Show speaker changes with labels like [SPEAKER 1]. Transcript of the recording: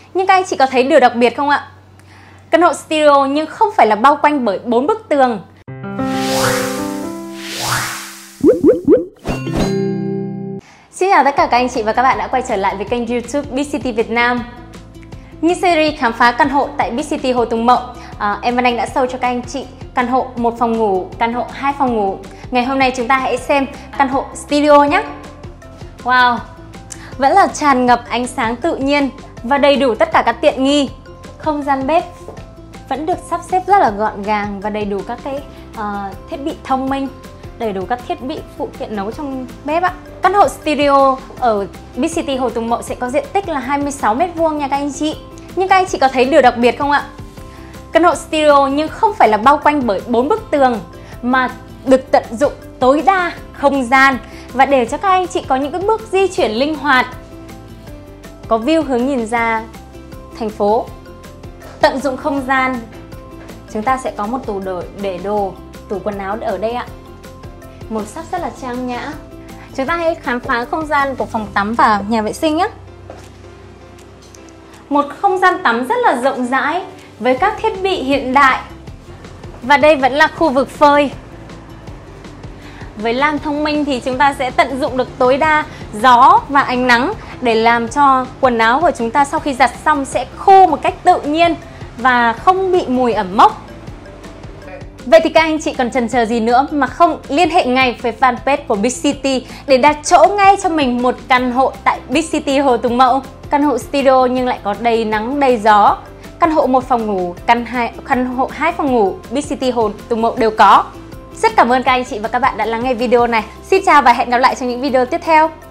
[SPEAKER 1] Nhưng các anh chị có thấy điều đặc biệt không ạ? Căn hộ studio nhưng không phải là bao quanh bởi 4 bức tường. Xin chào tất cả các anh chị và các bạn đã quay trở lại với kênh YouTube Big City Việt Nam. Như series khám phá căn hộ tại Big City Hồ Tùng Mậu, em Vân Anh đã show cho các anh chị căn hộ 1 phòng ngủ, căn hộ 2 phòng ngủ. Ngày hôm nay chúng ta hãy xem căn hộ studio nhé. Wow, vẫn là tràn ngập ánh sáng tự nhiên và đầy đủ tất cả các tiện nghi. Không gian bếp vẫn được sắp xếp rất là gọn gàng và đầy đủ các cái thiết bị thông minh, đầy đủ các thiết bị phụ kiện nấu trong bếp ạ. Căn hộ studio ở Big City Hồ Tùng Mậu sẽ có diện tích là 26 m² nha các anh chị. Nhưng các anh chị có thấy điều đặc biệt không ạ? Căn hộ studio nhưng không phải là bao quanh bởi 4 bức tường mà được tận dụng tối đa không gian và để cho các anh chị có những cái bước di chuyển linh hoạt. Có view hướng nhìn ra thành phố. Tận dụng không gian, chúng ta sẽ có một tủ để đồ, tủ quần áo ở đây ạ. Màu sắc rất là trang nhã. Chúng ta hãy khám phá không gian của phòng tắm và nhà vệ sinh nhé. Một không gian tắm rất là rộng rãi với các thiết bị hiện đại. Và đây vẫn là khu vực phơi. Với lan thông minh thì chúng ta sẽ tận dụng được tối đa gió và ánh nắng để làm cho quần áo của chúng ta sau khi giặt xong sẽ khô một cách tự nhiên và không bị mùi ẩm mốc. Vậy thì các anh chị còn chần chờ gì nữa mà không liên hệ ngay với fanpage của Big City để đặt chỗ ngay cho mình một căn hộ tại Big City Hồ Tùng Mậu. Căn hộ studio nhưng lại có đầy nắng đầy gió. Căn hộ 1 phòng ngủ, căn hộ 2 phòng ngủ Big City Hồ Tùng Mậu đều có. Rất cảm ơn các anh chị và các bạn đã lắng nghe video này. Xin chào và hẹn gặp lại trong những video tiếp theo.